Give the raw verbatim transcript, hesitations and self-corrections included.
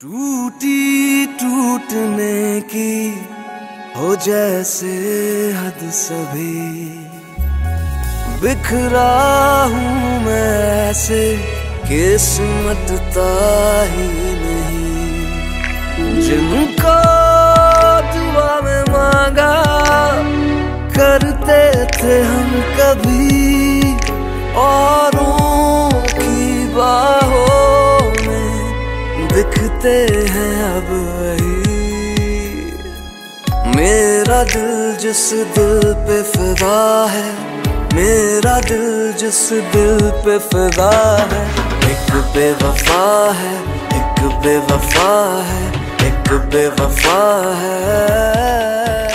टूटी टूटने की हो जैसे हद सभी, बिखरा हूँ मैं ऐसे किस्मतता ही नहीं। जिनको दुआ में मांगा करते थे हम कभी, औरों की बाहों में दिखते हैं अब वही। मेरा दिल जिस दिल पे फिदा है, मेरा दिल जिस दिल पे फिदा है, एक बेवफा है, एक बेवफा है, एक बेवफा है।